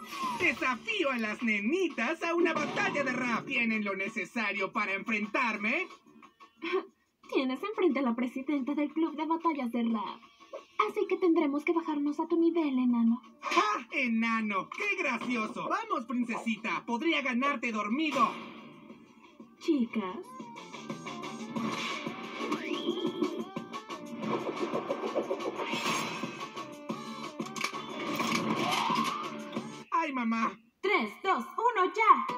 Desafío a las nenitas a una batalla de rap. ¿Tienen lo necesario para enfrentarme? Tienes enfrente a la presidenta del club de batallas de rap. Así que tendremos que bajarnos a tu nivel, enano. ¡Ah, enano! ¡Qué gracioso! Vamos, princesita. Podría ganarte dormido. Chicas. ¡Ay, mamá! 3, 2, 1, ya.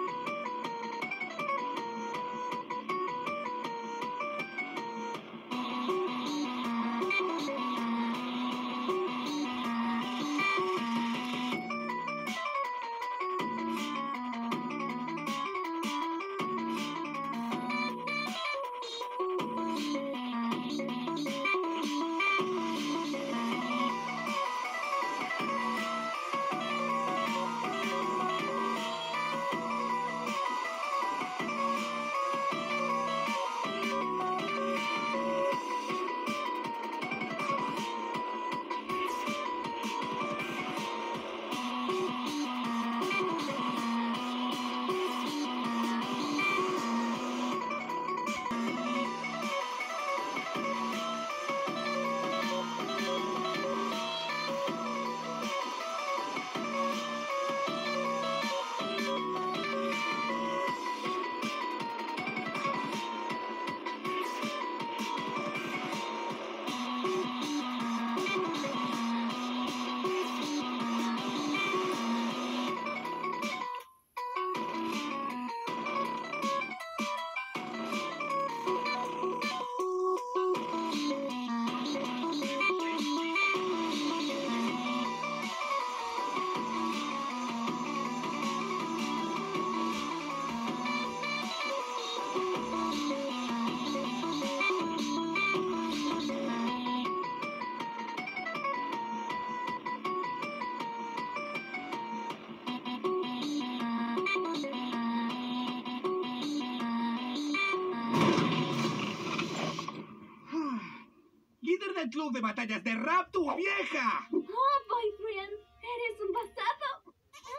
¡Líder del club de batallas de rap, tu vieja! Oh, boyfriend, eres un basado.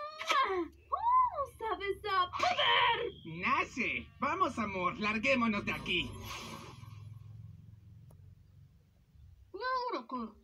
¿Sabes a poder? ¡Nace! Vamos, amor, larguémonos de aquí. ¿Y ahora qué?